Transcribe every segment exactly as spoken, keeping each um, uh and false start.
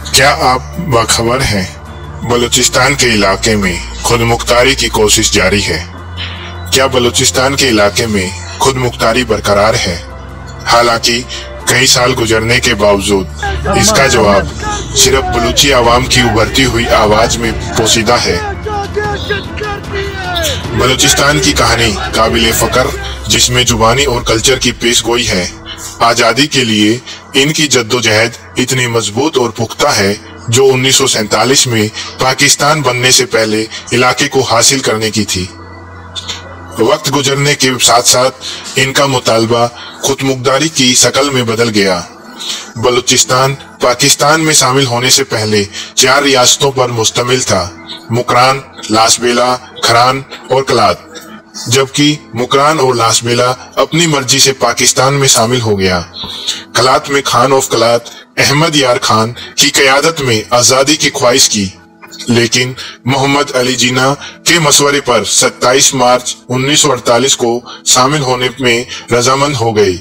क्या आप बाखबर हैं? बलूचिस्तान के इलाके में खुद मुख्तारी की कोशिश जारी है। क्या बलूचिस्तान के इलाके में खुद मुख्तारी बरकरार है? हालांकि कई साल गुजरने के बावजूद इसका जवाब सिर्फ बलूची आवाम की उभरती हुई आवाज में पोशीदा है। बलूचिस्तान की कहानी काबिल फख्र, जिसमें जुबानी और कल्चर की पेशगोई है। आजादी के लिए इनकी जद्दोजहद इतनी मजबूत और पुख्ता है जो उन्नीस सौ सैंतालीस में पाकिस्तान बनने से पहले इलाके को हासिल करने की थी। वक्त गुजरने के साथ साथ इनका मुतालबा खुदमुख्तारी की शक्ल में बदल गया। बलूचिस्तान पाकिस्तान में शामिल होने से पहले चार रियासतों पर मुश्तमिल था: मुकरान, लासबेला, खरान और कलात। जबकि मुकरान और लासबेला अपनी मर्जी से पाकिस्तान में शामिल हो गया। कलात में खान ऑफ कलात अहमद यार खान की क़यादत में आजादी की ख्वाहिश की, लेकिन मोहम्मद अली जिन्ना के मशवरे पर सत्ताईस मार्च उन्नीस सौ अड़तालीस को शामिल होने में रजामंद हो गई।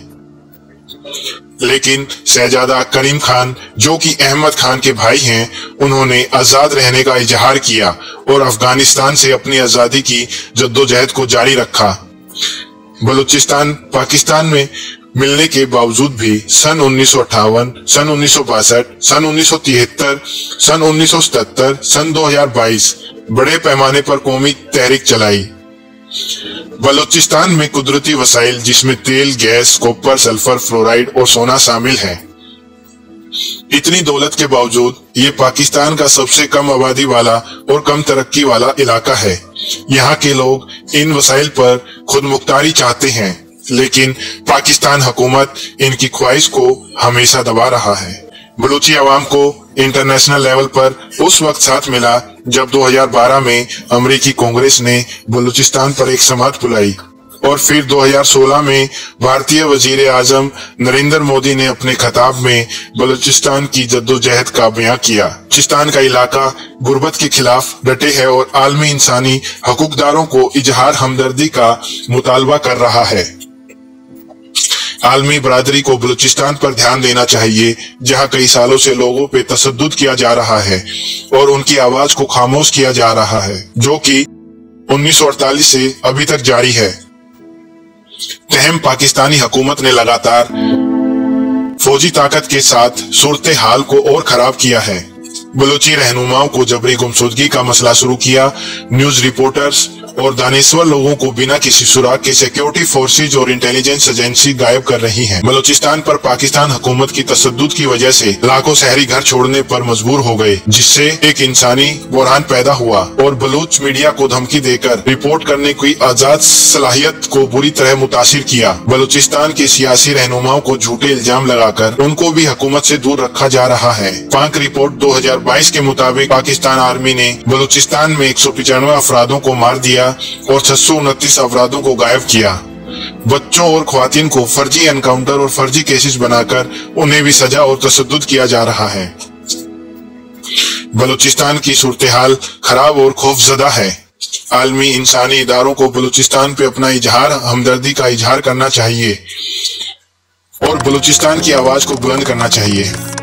लेकिन शहजादा करीम खान, जो कि अहमद खान के भाई हैं, उन्होंने आजाद रहने का इजहार किया और अफगानिस्तान से अपनी आजादी की जद्दोजहद को जारी रखा। बलूचिस्तान पाकिस्तान में मिलने के बावजूद भी सन उन्नीस सौ अट्ठावन, सन उन्नीस सौ बासठ, सन उन्नीस सौ तिहत्तर, सन उन्नीस सौ सतहत्तर, सन दो हजार बाईस बड़े पैमाने पर कौमी तहरीक चलाई। बलूचिस्तान में कुदरती वसाइल, जिसमें तेल, गैस, कॉपर, सल्फर, फ्लोराइड और सोना शामिल है। इतनी दौलत के बावजूद ये पाकिस्तान का सबसे कम आबादी वाला और कम तरक्की वाला इलाका है। यहाँ के लोग इन वसाइल पर खुद मुख्तारी चाहते हैं, लेकिन पाकिस्तान हुकूमत इनकी ख्वाहिश को हमेशा दबा रहा है। बलूची आवाम को इंटरनेशनल लेवल पर उस वक्त साथ मिला जब दो हजार बारह में अमेरिकी कांग्रेस ने बलूचिस्तान पर एक समाअत बुलाई, और फिर दो हजार सोलह में भारतीय वजीर आजम नरेंद्र मोदी ने अपने खिताब में बलूचिस्तान की जद्दोजहद का बयां किया। बलूचिस्तान का इलाका गुर्बत के खिलाफ डटे है और आलमी इंसानी हकूकदारों को इजहार हमदर्दी का मुतालबा कर रहा है। आलमी बरादरी को बलूचिस्तान पर ध्यान देना चाहिए, जहां कई सालों से लोगों पे तशद्दुद किया जा रहा है और उनकी आवाज को खामोश किया जा रहा है, जो कि उन्नीस सौ अड़तालीस से अभी तक जारी है। तहम पाकिस्तानी हुकूमत ने लगातार फौजी ताकत के साथ सूरत हाल को और खराब किया है। बलूची रहनुमाओं को जबरी गुमशुदगी का मसला शुरू किया। न्यूज रिपोर्टर्स और दानिश्वर लोगों को बिना किसी सुराग के सिक्योरिटी फोर्सेज और इंटेलिजेंस एजेंसी गायब कर रही हैं। बलूचिस्तान पर पाकिस्तान हुकूमत की तशद्दुद की वजह से लाखों शहरी घर छोड़ने पर मजबूर हो गए, जिससे एक इंसानी बुरहान पैदा हुआ और बलूच मीडिया को धमकी देकर रिपोर्ट करने की आजाद सलाहियत को बुरी तरह मुतासिर किया। बलूचिस्तान के सियासी रहनुमाओं को झूठे इल्जाम लगाकर उनको भी हुकूमत से दूर रखा जा रहा है। पाक रिपोर्ट दो हजार बाईस के मुताबिक पाकिस्तान आर्मी ने बलूचिस्तान में एक सौ पिचानवे अफरादों को मार दिया और छह सौ उनतीस अफरादों को गायब किया। बच्चों और ख्वातीन को फर्जी एनकाउंटर और फर्जी केसेस बनाकर उन्हें भी सजा और तशद्दुद किया जा रहा है। बलूचिस्तान की सूरत हाल खराब और खौफजदा है। आलमी इंसानी इदारों को बलूचिस्तान पे अपना इजहार हमदर्दी का इजहार करना चाहिए और बलूचिस्तान की आवाज को बुलंद करना चाहिए।